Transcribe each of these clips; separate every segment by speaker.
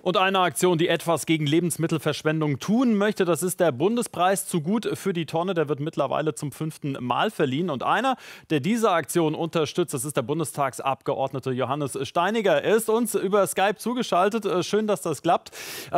Speaker 1: Und eine Aktion, die etwas gegen Lebensmittelverschwendung tun möchte, das ist der Bundespreis zu gut für die Tonne. Der wird mittlerweile zum 5. Mal verliehen. Und einer, der diese Aktion unterstützt, das ist der Bundestagsabgeordnete Johannes Steiniger. Er ist uns über Skype zugeschaltet. Schön, dass das klappt.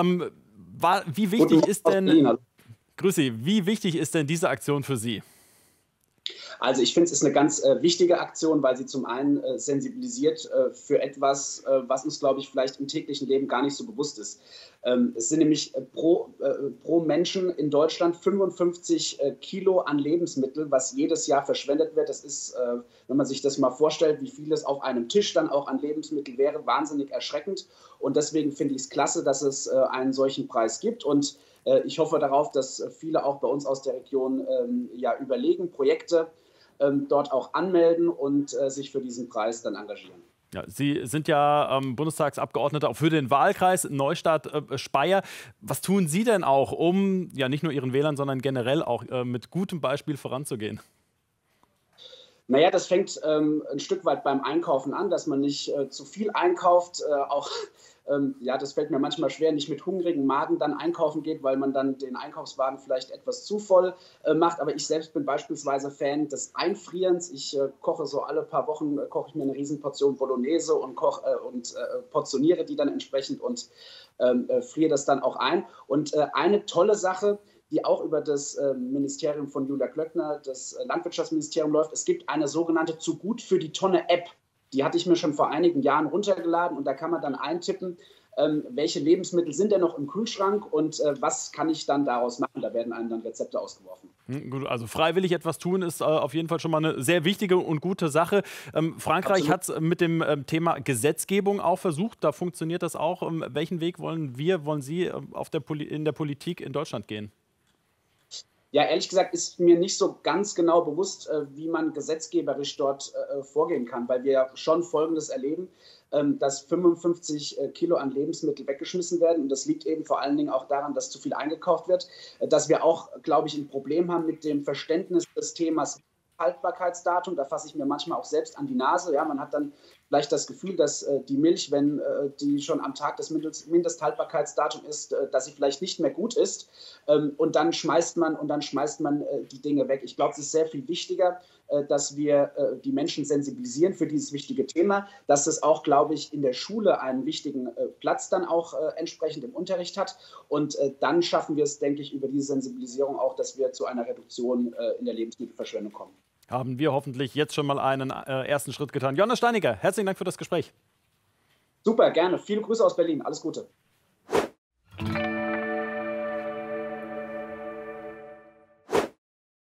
Speaker 1: Wie wichtig ist denn, grüß Sie, wie wichtig ist denn diese Aktion für Sie?
Speaker 2: Also ich finde, es ist eine ganz wichtige Aktion, weil sie zum einen sensibilisiert für etwas, was uns, glaube ich, vielleicht im täglichen Leben gar nicht so bewusst ist. Es sind nämlich pro Menschen in Deutschland 55 Kilo an Lebensmitteln, was jedes Jahr verschwendet wird. Das ist, wenn man sich das mal vorstellt, wie viel es auf einem Tisch dann auch an Lebensmitteln wäre, wahnsinnig erschreckend. Und deswegen finde ich es klasse, dass es einen solchen Preis gibt. Und ich hoffe darauf, dass viele auch bei uns aus der Region überlegen, Projekte dort auch anmelden und sich für diesen Preis dann engagieren.
Speaker 1: Ja, Sie sind ja Bundestagsabgeordneter auch für den Wahlkreis Neustadt-Speyer. Was tun Sie denn auch, um ja nicht nur Ihren Wählern, sondern generell auch mit gutem Beispiel voranzugehen?
Speaker 2: Naja, das fängt ein Stück weit beim Einkaufen an, dass man nicht zu viel einkauft, das fällt mir manchmal schwer, nicht mit hungrigem Magen dann einkaufen geht, weil man dann den Einkaufswagen vielleicht etwas zu voll macht. Aber ich selbst bin beispielsweise Fan des Einfrierens. Ich koche so alle paar Wochen, koche ich mir eine Riesenportion Bolognese und portioniere die dann entsprechend und friere das dann auch ein. Und eine tolle Sache, die auch über das Ministerium von Julia Klöckner, das Landwirtschaftsministerium läuft. Es gibt eine sogenannte Zu gut für die Tonne App. Die hatte ich mir schon vor einigen Jahren runtergeladen und da kann man dann eintippen, welche Lebensmittel sind denn noch im Kühlschrank und was kann ich dann daraus machen. Da werden einem dann Rezepte ausgeworfen.
Speaker 1: Gut, also freiwillig etwas tun ist auf jeden Fall schon mal eine sehr wichtige und gute Sache. Frankreich hat es mit dem Thema Gesetzgebung auch versucht. Da funktioniert das auch. Welchen Weg wollen Sie in der Politik in Deutschland gehen?
Speaker 2: Ja, ehrlich gesagt ist mir nicht so ganz genau bewusst, wie man gesetzgeberisch dort vorgehen kann, weil wir schon Folgendes erleben, dass 55 Kilo an Lebensmitteln weggeschmissen werden. Und das liegt eben vor allen Dingen auch daran, dass zu viel eingekauft wird, dass wir auch, glaube ich, ein Problem haben mit dem Verständnis des Themas Haltbarkeitsdatum. Da fasse ich mir manchmal auch selbst an die Nase. Ja, man hat dann vielleicht das Gefühl, dass die Milch, wenn die schon am Tag des Mindesthaltbarkeitsdatums ist, dass sie vielleicht nicht mehr gut ist. Und dann schmeißt man die Dinge weg. Ich glaube, es ist sehr viel wichtiger, dass wir die Menschen sensibilisieren für dieses wichtige Thema, dass es auch, glaube ich, in der Schule einen wichtigen Platz dann auch entsprechend im Unterricht hat. Und dann schaffen wir es, denke ich, über diese Sensibilisierung auch, dass wir zu einer Reduktion in der Lebensmittelverschwendung kommen.
Speaker 1: Haben wir hoffentlich jetzt schon mal einen ersten Schritt getan. Johannes Steiniger, herzlichen Dank für das Gespräch.
Speaker 2: Super, gerne. Viele Grüße aus Berlin. Alles Gute.